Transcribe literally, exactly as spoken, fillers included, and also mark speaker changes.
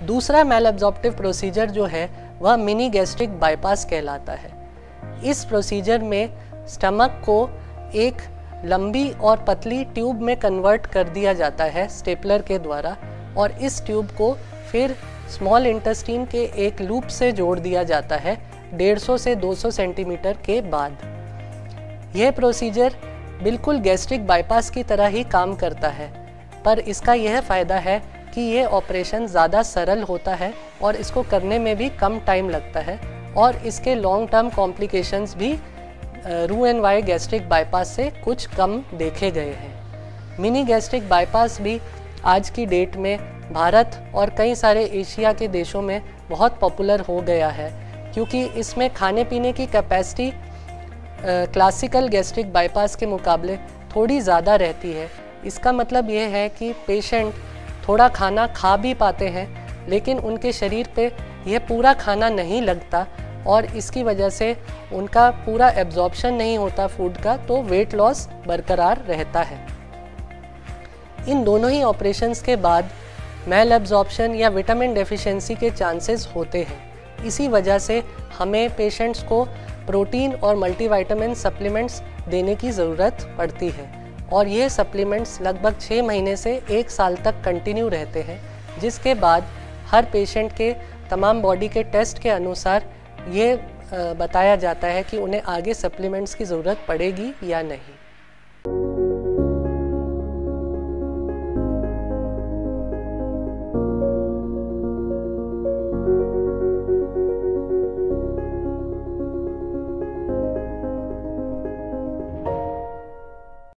Speaker 1: दूसरा mail absorptive procedure जो है वह मिनी गैस्ट्रिक बाईपास कहलाता है। इस प्रोसीजर में स्टमक को एक लंबी और पतली ट्यूब में कन्वर्ट कर दिया जाता है स्टेपलर के द्वारा, और इस ट्यूब को फिर स्मॉल इंटेस्टाइन के एक लूप से जोड़ दिया जाता है डेढ़ सौ से दो सौ सेंटीमीटर के बाद। यह प्रोसीजर बिल्कुल गैस्ट्रिक बाईपास की तरह ही काम करता है, पर इसका यह फ़ायदा है कि ये ऑपरेशन ज़्यादा सरल होता है और इसको करने में भी कम टाइम लगता है, और इसके लॉन्ग टर्म कॉम्प्लिकेशंस भी रू एन वाई गैस्ट्रिक बाईपास से कुछ कम देखे गए हैं। मिनी गैस्ट्रिक बाईपास भी आज की डेट में भारत और कई सारे एशिया के देशों में बहुत पॉपुलर हो गया है, क्योंकि इसमें खाने पीने की कैपेसिटी क्लासिकल गैस्ट्रिक बाईपास के मुकाबले थोड़ी ज़्यादा रहती है। इसका मतलब ये है कि पेशेंट थोड़ा खाना खा भी पाते हैं, लेकिन उनके शरीर पे यह पूरा खाना नहीं लगता और इसकी वजह से उनका पूरा एब्जॉर्प्शन नहीं होता फूड का, तो वेट लॉस बरकरार रहता है। इन दोनों ही ऑपरेशंस के बाद मेल एब्जॉर्प्शन या विटामिन डेफिशिएंसी के चांसेस होते हैं। इसी वजह से हमें पेशेंट्स को प्रोटीन और मल्टीविटामिन सप्लीमेंट्स देने की ज़रूरत पड़ती है, और ये सप्लीमेंट्स लगभग छः महीने से एक साल तक कंटिन्यू रहते हैं, जिसके बाद हर पेशेंट के तमाम बॉडी के टेस्ट के अनुसार ये बताया जाता है कि उन्हें आगे सप्लीमेंट्स की ज़रूरत पड़ेगी या नहीं।